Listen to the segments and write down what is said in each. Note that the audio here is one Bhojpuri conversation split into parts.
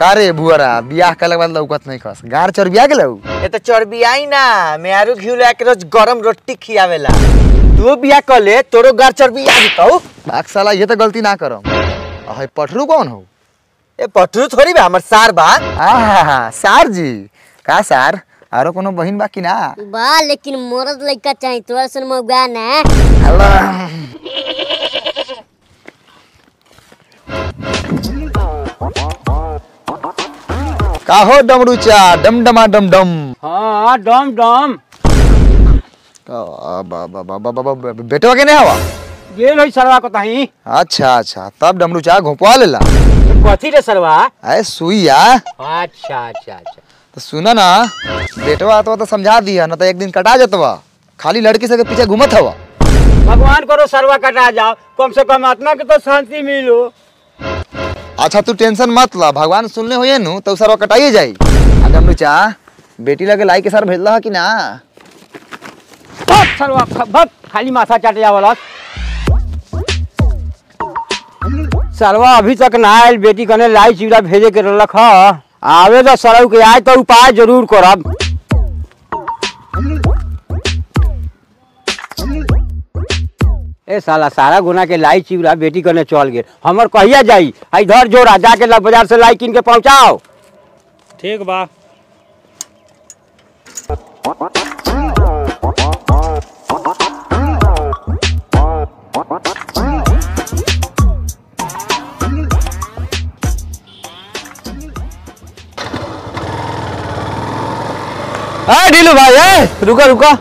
का रे बुआरा बियाह कले बाद लौकत नहीं खस गार चरबिया गेलौ ए त चरबियाई ना मेहरू घिउ लाके रोज गरम रोटी खियावेला तू बियाह कले तोरो गार चरबिया दितौ बाक साला ये तो गलती ना करम अहे पठरू कौन हो ए पठरू थोड़ी बा हमर सार बा आहा सार जी का सार आरो कोनो बहिन बाकी ना बा लेकिन मरद लइका चाहि तोरा सन मौगा ना अल्लाह का हो डमरूचा डमडमा डमडम हां डम डम बेटवा के नहीं हवा गेल होई सरवा को ताही अच्छा अच्छा तब डमरूचा घोपवा लेला कथी रे सरवा अरे सुइया अच्छा अच्छा अच्छा तो सुना ना बेटवा तो समझा दिया ना तो एक दिन कटा जतवा खाली लड़की से के पीछे घूमत हवा भगवान करो सरवा कटा जाओ कम से कम आत्मा के तो शांति मिलो अच्छा तू टेंशन मत ला भगवान सुनले होये नु तो सरवा कटाइए जाई डमरूचा बेटी लगे लाई के सर भेजला कि ना सरवा भग खाली माथा चाटे जावला सरवा अभी तक ना आयल बेटी कने लाई चिवड़ा भेजे के रख आवे तो सरव के आए तो उपाय जरूर करब ए साला सारा गुना के लाई चिवड़ा बेटी कने चल गए हमर कहिया जाई इधर जोड़ा जाके लग बाजार से लाई किन के पहुंचाओ ठीक बा ढीलू भाई रुको रुको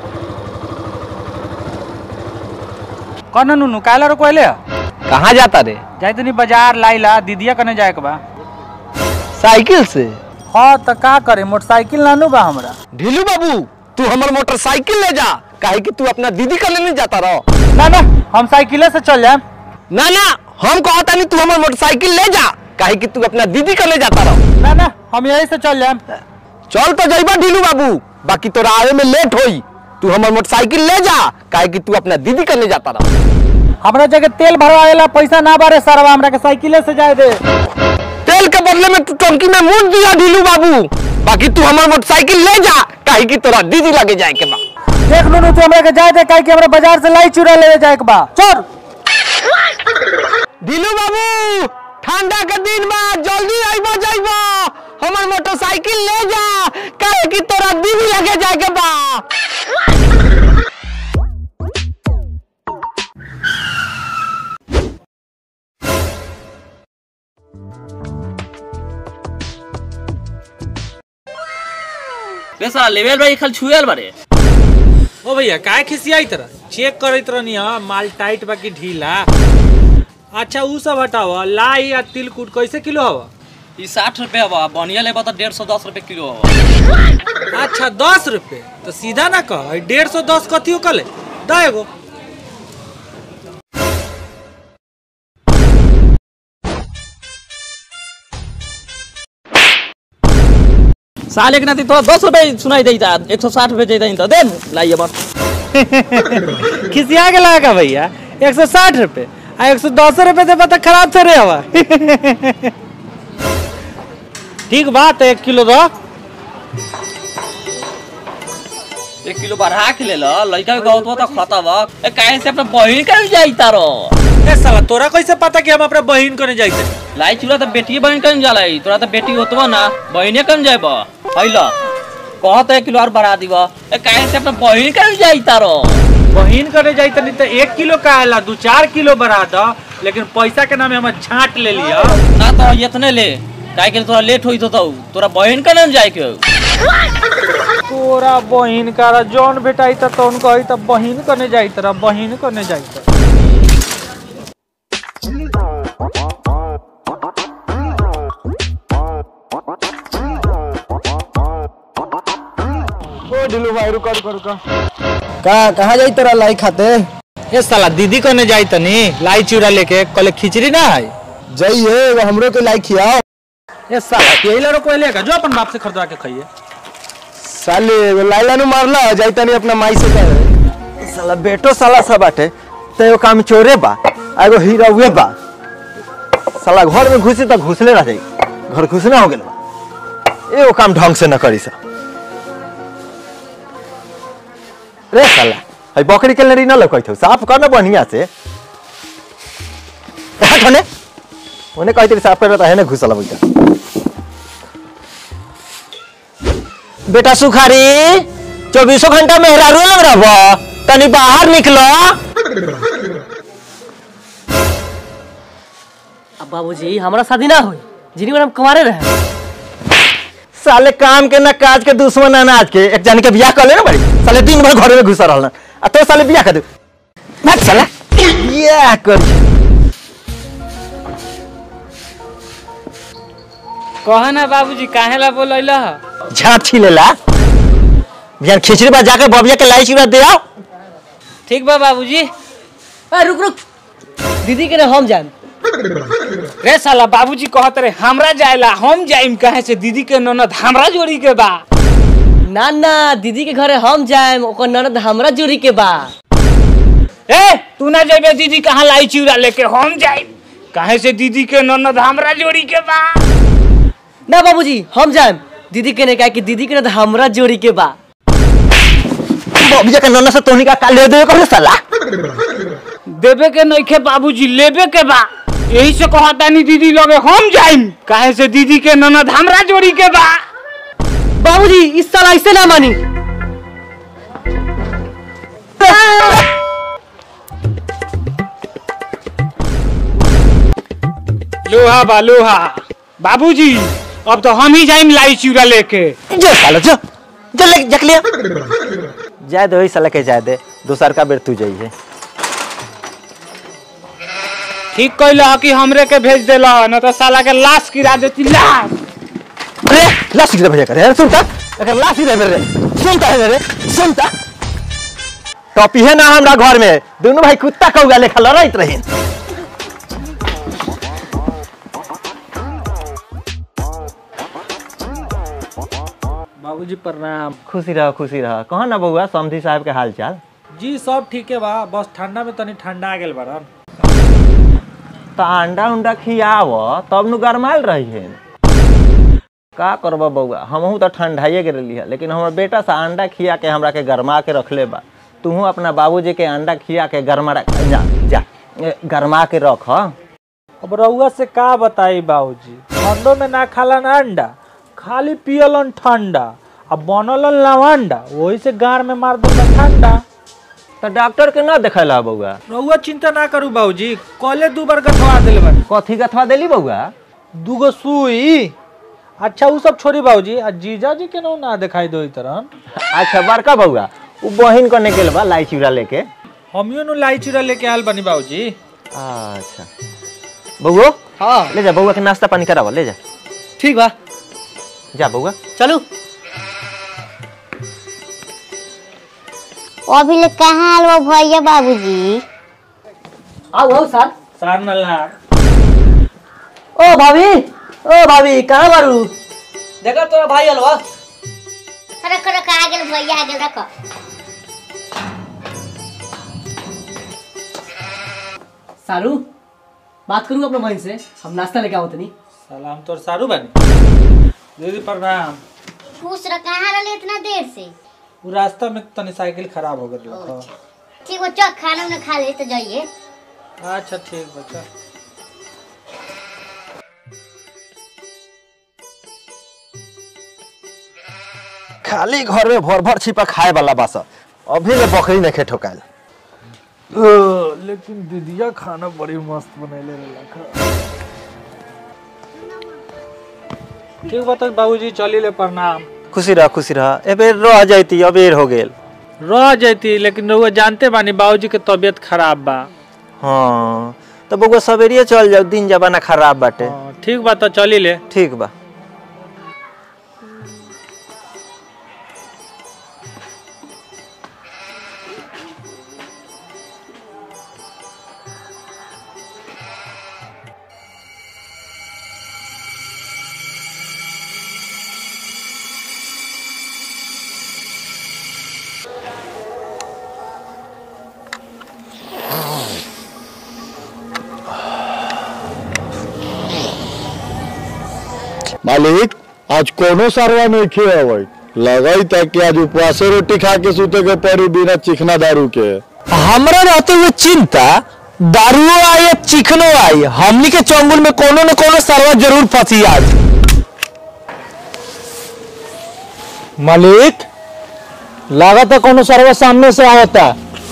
कौन नुनु काला रो कोइले कहाँ जाता रे जाई तनी बाजार लाइला दीदिया कने जाए के बा साइकिल से हां त का करे मोटरसाइकिल नानू बा हमरा ढीलू बाबू तू हमर मोटरसाइकिल ले जा काहे कि तू अपना दीदी का लेने जाता रहो ना ना हम साइकिले से चल जाए ना ना हम कहता नहीं तू हमर मोटरसाइकिल ले जा काहे कि तू अपना दीदी का ले जाता रहो ना ना हम यही से चल जाए चल तो जाइबा ढीलू बाबू बाकी तोरा आवे में लेट होई तू हमर मोटरसाइकिल ले जा काहे कि तू अपना दीदी का ले जाता रहो हमरा जगह तेल भरवाएला पैसा ना बारे सरवा हमरा के साइकिले से जाए दे तेल के बदले में तू टंकी में मुंह दिया ढीलू बाबू बाकी तू हमर मोटरसाइकिल ले जा काहे कि तोरा दीदी लगे जाए के बा देख नुनु तू हमरा के जाए दे काहे कि हमरा बाजार से लाई चूड़ा ले जाए के बा चल ढीलू बाबू ठंडा के दिन में जल्दी आइबा जाइबा हमर मोटरसाइकिल ले जा काहे कि तोरा दीदी लगे जाए के बा पैसा लेवल भाई खाली छुएल बारे ओ भैया काहे खिसियाई तरह चेक करत रहनी हां माल टाइट बाकी ढीला अच्छा उ सब हटावा लाई या तिलकुट कैसे किलो हवा ई 60 रुपए हवा बनिया लेबा त 110 रुपए किलो हवा अच्छा 10 रुपए तो सीधा ना कह 110 कथियो कले द एगो साल एक नाती तो 10 रुपए सुनाई देता 160 रुपए देता तो दे लाइए बस खिसिया के लगा भैया 160 रुपए आ 110 रुपए दे पता खराब थरे हवा ठीक बात 1 किलो दो 1 किलो बढ़ा के ले ल लइका के कहत त खतबा ए काहे से अपना बहिन का जाई तारो ए साला तोरा कैसे पता कि हम अपना बहिन करे जाइते लाई चूड़ा त बेटी बहिन कम जालाई तोरा त बेटी होतबा ना बहिने कम जाइबा हैला कहत 1 किलो और बढ़ा दीबा ए काहे से अपना बहिन का जाई तारो बहिन करे जाइते नहीं तो 1 किलो का आला 2-4 किलो बढ़ा दो लेकिन पैसा के नाम हम छांट ले लिया ना तो इतने ले काहे के तोरा लेट होई तो तोरा बहिन का नाम जाए के तोरा बहिन का जौन बेटाई त तौन कही त बहिन कने जाई तरा बहिन कने जाई त ओ ढीलू भाई रुको रुको रुको का कहां जाई तोरा लाई खाते ए साला दीदी कने जाई तनी लाई चूड़ा लेके कल खिचड़ी ना है जाइए हमरो के लाई खियाओ ए साला केला रो कोई लेगा जो अपन बाप से खरीदवा के खाइए साले लाइला नु मारला जाई तनी अपना माई से कहे साला बेटो साला सब बाटे ते ओ काम चोरे बा एगो हीरा हुए बा साला घर में घुसी त घुसले रह जाई घर घुसना हो गेल बा एगो काम ढंग से न करी सा रे साला हई बकरी के लड़ी न लौकैत हो साफ कर न बढ़िया से हट होने ओने कहते साफ कर है ना घुसल बैठा बेटा सुखारी 24 घंटा मेहरारू लग रहा तनी बाहर निकलो। अब बाबूजी हमारा शादी ना हुई जिनी मैडम कुमारे रहे साले काम के ना काज के दुश्मन अनाज के एक जान के बियाह कर ले ना बड़ी साले दिन भर घर में घुसा रहल आ तो साले बियाह कर दे मत साला बियाह कर कहा ना बाबूजी काहे ला बोलैला झाँप छिलेला बिहान खिचड़ी बा जाके बबिया के लाई चिड़ा दे आओ। ठीक बा बाबूजी। रुक रुक दीदी के ना हम जान रे साला बाबूजी कहत रहे हमरा जाएला हम जाइम कहे से दीदी के ननद हमरा जोड़ी के बा। ना ना दीदी के घरे हम जाएम ओकर ननद हमरा जोड़ी के बा। ए तू ना जाबे दीदी कहां लाई चिड़ा लेके हम जाइम कहे से दीदी के ननद हमरा जोड़ी के बा। ना बाबूजी हम जाएम दीदी के ने कहा कि दीदी के ननद हमरा जोड़ी के बा। बबिया के ननद से तोहनी का काल ले दे करे साला देबे के नइखे बाबूजी लेबे के बा यही से कहतानी दीदी लगे हम जाइम काहे से दीदी के ननद हमरा जोड़ी के बा। बाबूजी इस साल ऐसे ना मानी। लोहा बा लोहा बाबूजी अब तो हम ही जाइम लाई चिड़ा लेके। जो साला जो जो ले जक लिया जाए दे साला के जाए दे दूसर का बेर तू जाइए। ठीक कहला कि हमरे के भेज देला न तो साला के लाश गिरा देती लाश। अरे लाश गिरा भेजा करे सुनता अगर लाश गिरा मेरे सुनता है रे सुनता टॉपी है ना हमरा घर में दोनों भाई कुत्ता कौगा लेखा लड़ाइत रहे। बाबूजी प्रणाम। खुशी रह कहाँ ना बउआ समधी साहब के हाल चाल। जी सब ठीक है बा बस ठंडा में तनी ठंडा आ गेल बरन। तो अंडा उंडा खियाव तब नु गरमाइल रही है का करबा बउआ हमहू तो ठंडाइए के रही है लेकिन हमार बेटा सा अंडा खिया के हमरा के गरमा के रखले बा तू अपना बाबूजी के अंडा खिया के गरमा जा जा गरमा के रख। अब रउआ से का बताई बाबूजी ठंडो में ना खाला ना अंडा खाली पियलन ठंडा अब बनलन लवंडा वही से गार में मार देला ठंडा। तो डॉक्टर के ना देखला बउआ। रउआ चिंता ना करू बाबूजी कॉले 2 बार गठवा देले बा। कथी गथवा देली बउआ 2 गो सुई। अच्छा वो सब छोड़ी बाबूजी आ जीजा जी के ना दिखाई दो तरह। अच्छा बड़का बउआ वो बहिन कने गेल बा लाई चिड़ा लेके हमियो नु लाई चिड़ा लेके आयल बनी बाबूजी। अच्छा बउआ हाँ ले जा बउआ के नाश्ता पानी करावा ले जा। ठीक बा जा बउआ चलू। अभी ले कहाँ आल वो भैया बाबूजी? आओ सर सार नल्ला ओ भाभी कहाँ बारू देखा तोरा भाई अलवा। रखो रखो आ गेल भैया आ गेल रखो। सारू बात करूँ अपने बहन से हम नाश्ता लेके आओ तनी। सलाम तोर सारू बनी दीदी प्रणाम। खुश रह कहाँ रहले इतना देर से? वो रास्ता में तनी साइकिल खराब हो गई। ठीक वो चल खाना उन्हें खा ले तो जाइए। अच्छा ठीक बच्चा। खाली घर में भर भर छिपा खाए वाला बास अभी ले बकरी नहीं खे ठोकाल। लेकिन दीदिया खाना बड़ी मस्त बनैले रहला। ठीक बता बाबूजी चली ले प्रणाम। खुशी रह एबेर रह जाती अबेर हो गेल रह जाती लेकिन रउआ जानते बानी बाबूजी के तबीयत खराब बा। हाँ तो बउआ सवेरे चल जाओ दिन जमाना खराब बाटे। ठीक बा तो चली ले। ठीक बा। मालिक आज कोनो सरवा नहीं खे अवै लगई तक कि आज उपवासे रोटी खा के सूते के पड़ी बिना चिकना दारू के। हमरा रहते हुए चिंता दारुओ आई चिकनो आई, हमनी के चंगुल में कोनो न कोनो सरवा जरूर फंसी आज। मालिक लागत है कोनो सरवा सामने से आवता।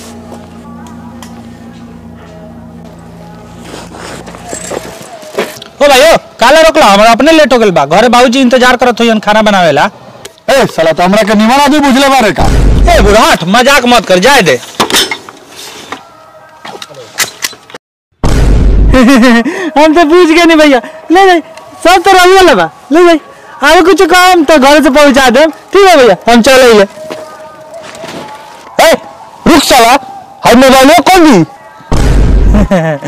ओ भाइयों काला रोकला, हमरा अपने लेट हो गइल बा, घरे बाबूजी इंतजार करत होयन खाना बनावेला। ए साला तो हमरा के निमन आदमी बुझले बारे का। ए बुढ़ाट मजाक मत कर, जाए दे। हम तो पूछ गए नहीं भैया, ले भाई सब तो रही है, ले भाई आगे कुछ काम तो घर से पहुंचा दे। ठीक है भैया हम चले ले। रुक साला, हम मोबाइल कौन दी?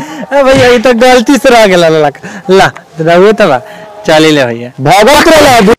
भैया ये तो गलती से रह गया ला रहुए तब चल ले भैया, भागत रहा